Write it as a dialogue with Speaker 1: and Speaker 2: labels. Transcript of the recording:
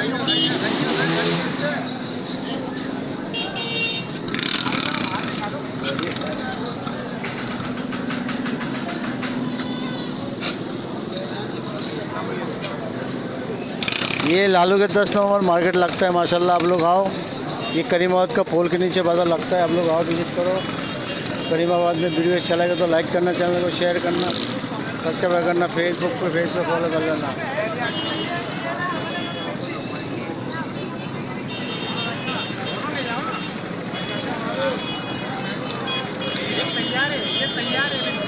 Speaker 1: ये लालू के 10 नवंबर मार्केट लगता है माशाल्लाह। आप लोग आओ, ये करीमाबाद का पोल के नीचे बाज़ार लगता है। आप लोग आओ, विजिट करो करीमाबाद में। वीडियो अच्छा लगे तो लाइक करना, चैनल को शेयर करना, सब्सक्राइब करना, फेसबुक पे फॉलो कर लेना।
Speaker 2: तैयार है, ये तैयार है।